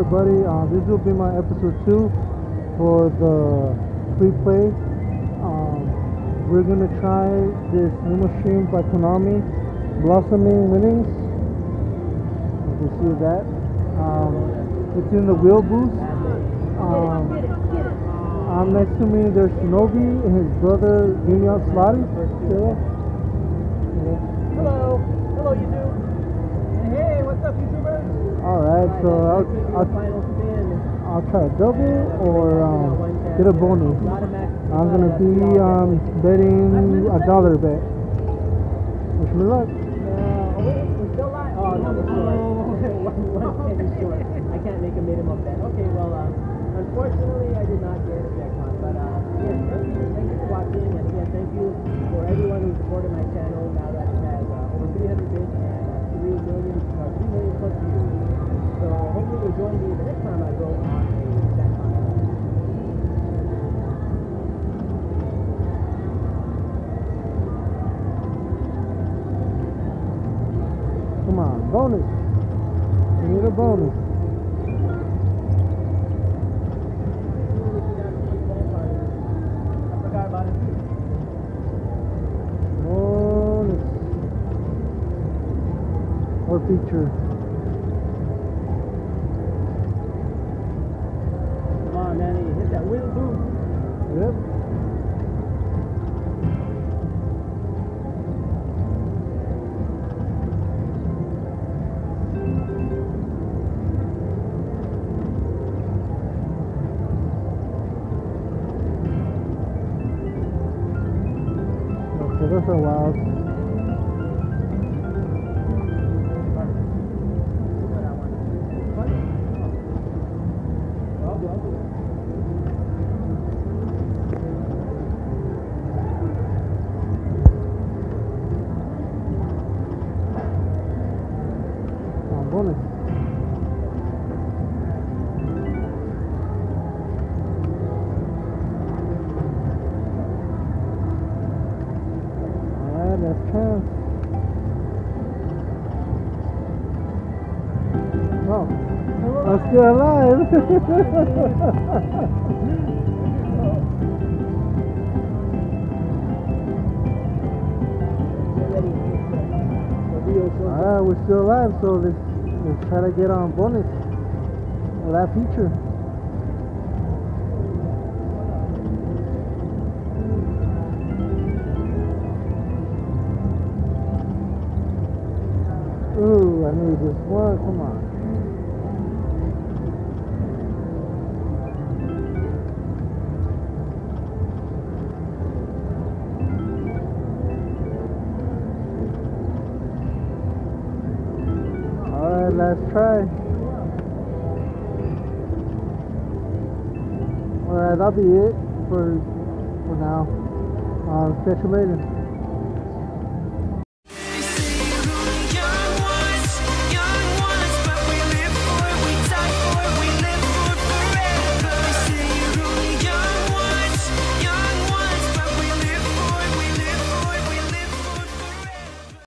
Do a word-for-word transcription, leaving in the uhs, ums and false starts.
everybody. Uh, this will be my episode two for the free play. Um, we're gonna try this new machine by Konami, Blossoming Winnings. You can see that. Um, it's in the wheel booth. Um, um, next to me there's Shinobi and his brother BeamMeUpSlotte. Hello, hello YouTube. Hey, what's up, YouTubers? Alright, so I'll, I'll, I'll try a double or um, get a bonus. I'm going to be um, betting a dollar bet. Wish me luck. Uh, we're still live? Oh, no, we're still live. One penny short. I can't make a minimum bet. Okay, well, uh, unfortunately, I did not get a jackpot. But, uh, yeah, thank you, thank you for watching. And again, thank you for everyone who supported my channel now that it has uh, over three hundred bits and uh, three million, uh, three million plus views. So hopefully you'll join me the next time I go on a jackpot. Come on, bonus. We need a bonus. I forgot about it too. Bonus. Or feature. Come on, Manny, hit that wheel boost. Yep. Okay, those are wild. Bonus. Alright, let's try. Oh, I'm still alive. Alright, we're still alive, so let's Let's try to get on bonus or that feature. Ooh, I need this one. Come on. Let's try. Alright, that'll be it for for now. Uh, catch you later.